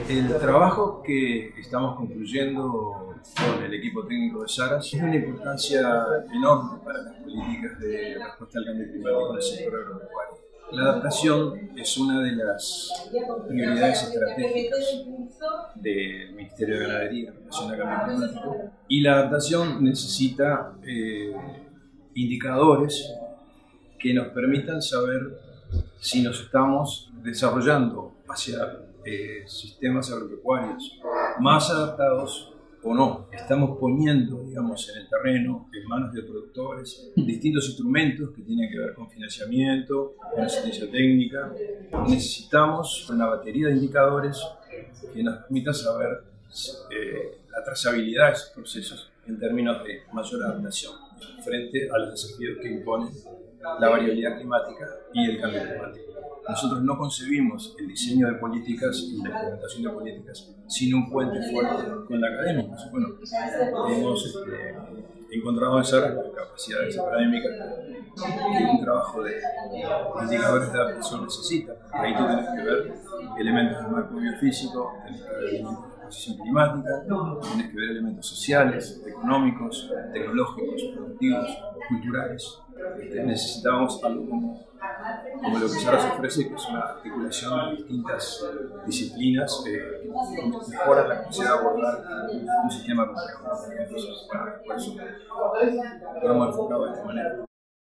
El trabajo que estamos concluyendo con el equipo técnico de Saras es de una importancia enorme para las políticas de respuesta al cambio climático en el sector agropecuario. La adaptación es una de las prioridades estratégicas del Ministerio de Ganadería en relación al cambio climático, y la adaptación necesita indicadores que nos permitan saber si nos estamos desarrollando hacia sistemas agropecuarios más adaptados o no. Estamos poniendo, digamos, en el terreno, en manos de productores, distintos instrumentos que tienen que ver con financiamiento, con asistencia técnica. Necesitamos una batería de indicadores que nos permitan saber la trazabilidad de esos procesos en términos de mayor adaptación frente a los desafíos que imponen la variabilidad climática y el cambio climático. Nosotros no concebimos el diseño de políticas y la implementación de políticas sin un puente fuerte con la academia. Entonces, bueno, hemos encontrado en Saras las capacidades académicas que un trabajo de indicadores de adaptación necesita. Ahí tú tienes que ver elementos del marco biofísico, tienes que ver elementos de exposición climática, tienes que ver elementos sociales, económicos, tecnológicos, productivos, culturales. Necesitábamos algo como lo que Saras ofrece, que es una articulación de distintas disciplinas que mejoran la capacidad de abordar un sistema complejo. Entonces, bueno, por eso lo hemos enfocado de esta manera.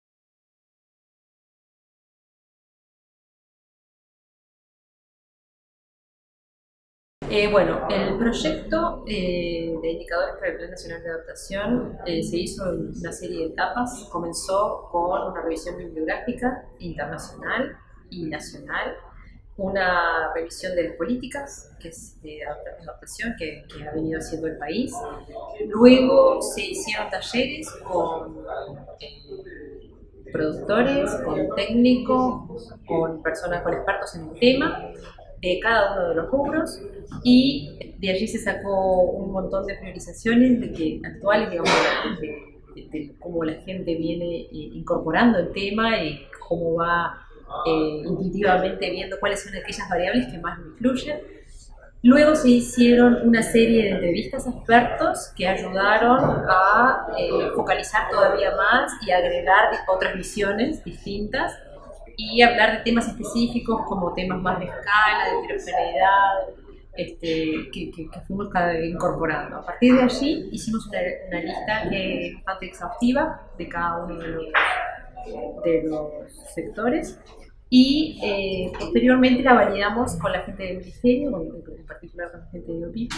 Bueno, el proyecto de indicadores para el Plan Nacional de Adaptación se hizo en una serie de etapas. Comenzó con una revisión bibliográfica internacional y nacional, una revisión de las políticas que es de adaptación que ha venido haciendo el país. Luego se hicieron talleres con productores, con técnicos, con personas, con expertos en el tema, de cada uno de los rubros, y de allí se sacó un montón de priorizaciones actuales, digamos, de cómo la gente viene incorporando el tema y cómo va intuitivamente viendo cuáles son aquellas variables que más influyen. Luego se hicieron una serie de entrevistas a expertos que ayudaron a focalizar todavía más y agregar otras visiones distintas, y hablar de temas específicos como temas más de escala, de heterogeneidad, que fuimos cada vez incorporando. A partir de allí hicimos una lista que es bastante exhaustiva de cada uno de los sectores, y posteriormente la validamos con la gente del Ministerio, bueno, en particular con la gente de OPIP,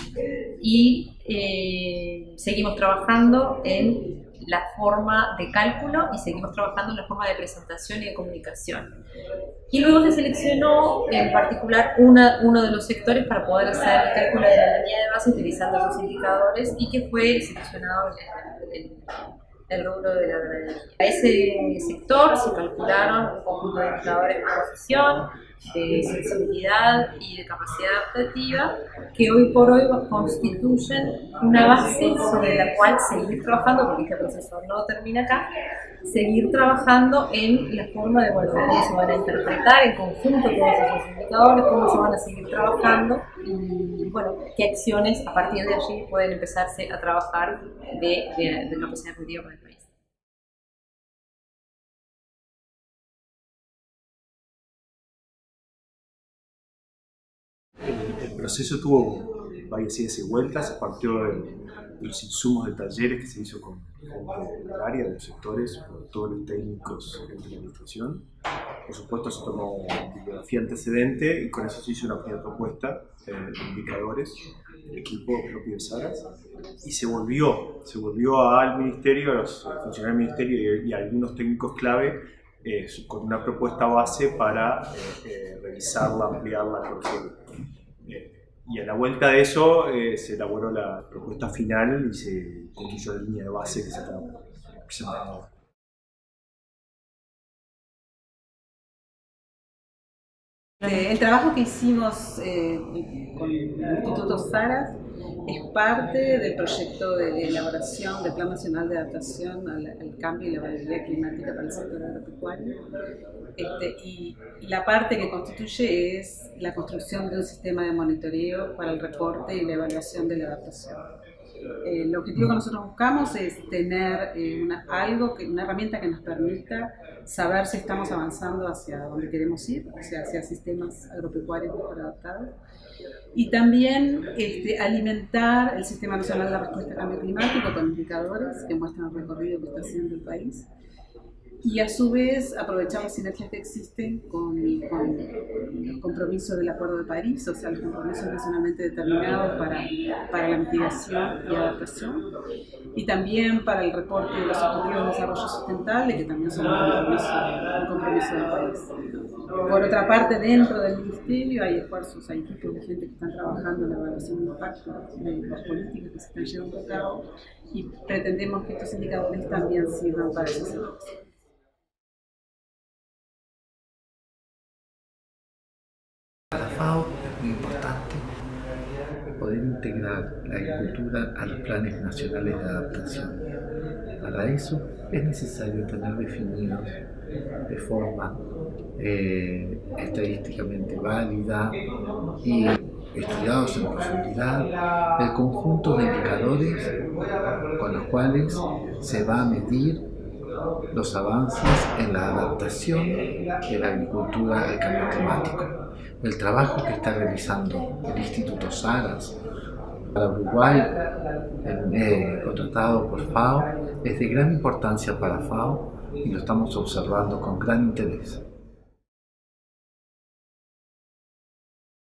y seguimos trabajando en la forma de cálculo y seguimos trabajando en la forma de presentación y de comunicación. Y luego se seleccionó en particular uno de los sectores para poder hacer el cálculo de la línea de base utilizando esos indicadores, y que fue seleccionado el rubro de la ganadería. A ese sector se calcularon un conjunto de indicadores de posición, de sensibilidad y de capacidad adaptativa, que hoy por hoy constituyen una base sobre la cual seguir trabajando, porque este proceso no termina acá, seguir trabajando en la forma de, bueno, cómo se van a interpretar en conjunto todos esos indicadores, cómo se van a seguir trabajando, y bueno, qué acciones a partir de allí pueden empezarse a trabajar de capacidad productiva para el país. El proceso tuvo varias idas y vueltas, partió de los insumos de talleres que se hizo con gente del área, de los sectores, productores, técnicos de la administración. Por supuesto se tomó bibliografía antecedente y con eso se hizo una primera propuesta de indicadores del equipo propio de Saras, y se volvió al ministerio, a los funcionarios del ministerio y a algunos técnicos clave con una propuesta base para revisarla, ampliarla, corregirla. Y a la vuelta de eso se elaboró la propuesta final y se construyó la línea de base que se está presentando ahora. El trabajo que hicimos con el Instituto Saras es parte del proyecto de elaboración del Plan Nacional de Adaptación al Cambio y la Variabilidad Climática para el sector agropecuario. Y la parte que constituye es la construcción de un sistema de monitoreo para el reporte y la evaluación de la adaptación. El objetivo que nosotros buscamos es tener una herramienta que nos permita saber si estamos avanzando hacia donde queremos ir, o sea, hacia sistemas agropecuarios mejor adaptados, y también alimentar el Sistema Nacional de Respuesta al Cambio Climático con indicadores que muestran el recorrido que está haciendo el país. Y a su vez aprovechar las sinergias que existen con los compromisos del Acuerdo de París, o sea, los compromisos nacionalmente determinados para la mitigación y adaptación, y también para el reporte de los Objetivos de Desarrollo Sustentable, que también son un compromiso del país. Por otra parte, dentro del Ministerio hay esfuerzos, hay equipos de gente que están trabajando en la evaluación de impacto de las políticas que se están llevando a cabo, y pretendemos que estos indicadores también sirvan para esos efectos. Para FAO es muy importante poder integrar la agricultura a los planes nacionales de adaptación. Para eso es necesario tener definidos de forma estadísticamente válida y estudiados en profundidad el conjunto de indicadores con los cuales se va a medir los avances en la adaptación de la agricultura al cambio climático. El trabajo que está realizando el Instituto Saras para Uruguay, contratado por FAO, es de gran importancia para FAO y lo estamos observando con gran interés.